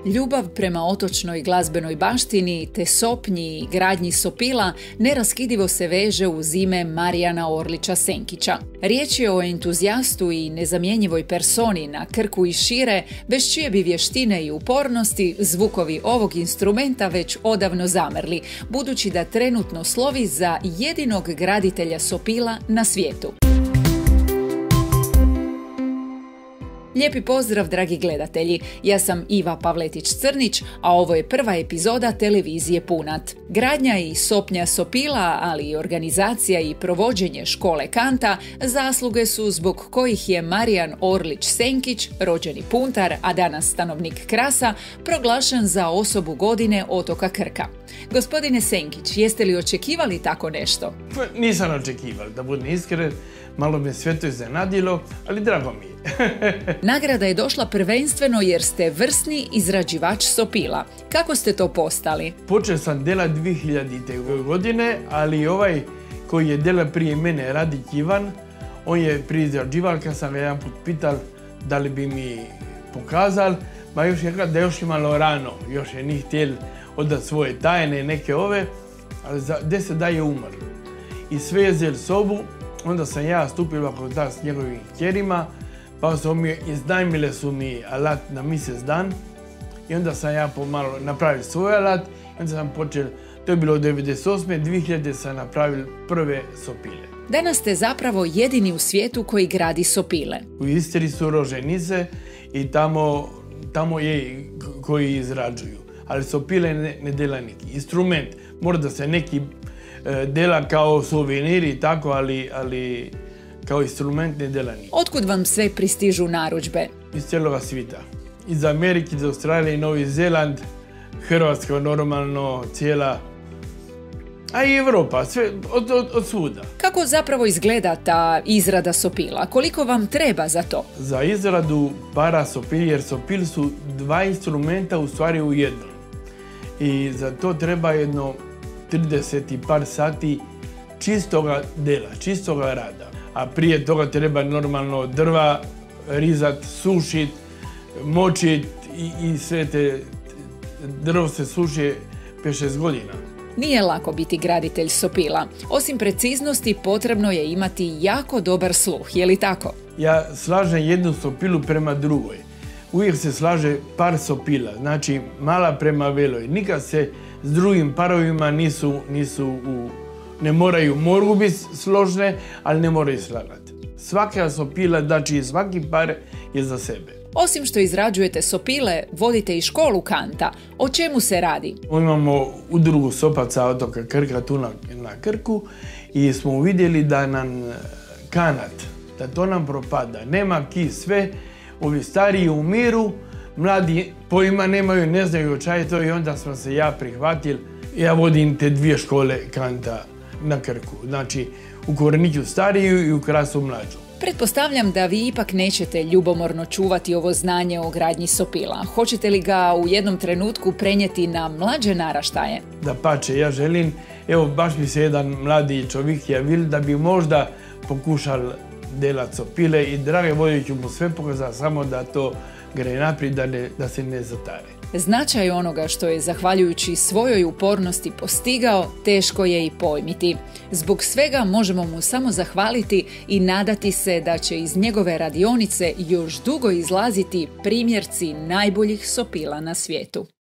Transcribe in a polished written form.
Ljubav prema otočnoj glazbenoj baštini te sopnji i gradnji sopila neraskidivo se veže uz ime Marijana Orlića Senkića. Riječ je o entuzijastu i nezamjenjivoj personi na Krku i šire, bez čije bi vještine i upornosti zvukovi ovog instrumenta već odavno zamrli, budući da trenutno slovi za jedinog graditelja sopila na svijetu. Lijepi pozdrav, dragi gledatelji. Ja sam Iva Pavletić-Crnić, a ovo je prva epizoda televizije Punat. Gradnja i sopnja sopila, ali i organizacija i provođenje škole kanta zasluge su zbog kojih je Marijan Orlić Senkić, rođeni puntar, a danas stanovnik Krasa, proglašen za osobu godine otoka Krka. Gospodine Senkić, jeste li očekivali tako nešto? Nisam očekivao, da budem iskren. Malo me sve to iznenadilo, ali drago mi je. Nagrada je došla prvenstveno jer ste vrsni izrađivač sopila. Kako ste to postali? Počeo sam dela 2000. godine, ali ovaj koji je dela prije mene, Radić Ivan, on je prije izrađival, kad sam jedan put pital da li bi mi pokazal, ma još je da još imalo rano, još je nije htjel odati svoje tajne, neke ove, ali za 10 dana je umrl. I sve je zel sobu. Onda sam ja stupio u kontakt s njegovim kćerima, pa iznajmile su mi alat na mjesec dan i onda sam ja pomalo napravio svoj alat i onda sam počeo, to je bilo 1998. 2000 sam napravio prve sopile. Danas ste zapravo jedini u svijetu koji gradi sopile. U Istri su Roženice i tamo je koji izrađuju, ali sopile ne dela neki. Instrument, možda se neki dela kao suveniri i tako, ali kao instrument ne dela nije. Otkud vam sve pristižu narudžbe? Iz cijeloga svijeta. Iz Amerike, iz Australije, Novi Zeland, Hrvatska normalno, cijela, a i Evropa, sve od svuda. Kako zapravo izgleda ta izrada sopila? Koliko vam treba za to? Za izradu para sopil, jer sopil su dva instrumenta u stvari u jednom. I za to treba jedno 30 i par sati čistoga dela, čistoga rada. A prije toga treba normalno drva rizat, sušit, močit i sve te drvo se suši 5-6 godina. Nije lako biti graditelj sopila. Osim preciznosti potrebno je imati jako dobar sluh, je li tako? Ja slažem jednu sopilu prema drugoj. Uvijek se slaže par sopila, znači mala prema veloj. Nikad se s drugim parovima ne mogu biti složne, ali ne moraju slagati. Svaka sopila, znači svaki par je za sebe. Osim što izrađujete sopile, vodite i školu kanta. O čemu se radi? Imamo udrugu sopaca otoka Krka tu na Krku i smo vidjeli da nam kanat, da to nam propada. Nema ki sve, ovi stariji umiru, mladi pojma nemaju, ne znaju šta je to i onda sam se ja prihvatil. Ja vodim te dvije škole kanta na Krku, znači u Koreniću stariju i u Krasu mlađu. Pretpostavljam da vi ipak nećete ljubomorno čuvati ovo znanje o gradnji sopila. Hoćete li ga u jednom trenutku prenijeti na mlađe naraštaje? Dapače, ja želim, evo baš mi se jedan mladi čovjek javil da bi možda pokušal delat sopile i drage volje ću mu sve pokazati, samo da to gre naprijed, da se ne zatare. Značaj onoga što je zahvaljujući svojoj upornosti postigao, teško je i pojmiti. Zbog svega možemo mu samo zahvaliti i nadati se da će iz njegove radionice još dugo izlaziti primjerci najboljih sopila na svijetu.